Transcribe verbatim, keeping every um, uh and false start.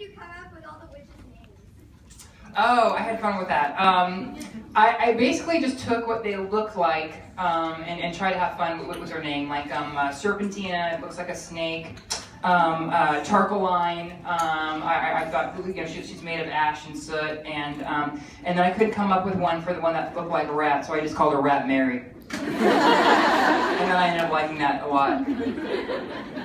you come up with all the witches' names? Oh, I had fun with that. Um, I, I basically just took what they looked like um, and, and tried to have fun with, with their name. Like um, uh, Serpentina, it looks like a snake. Um, uh, Tarpaline, um, I, I thought, you know, she, she's made of ash and soot, and um, and then I couldn't come up with one for the one that looked like a rat, so I just called her Rat Mary. And then I ended up liking that a lot.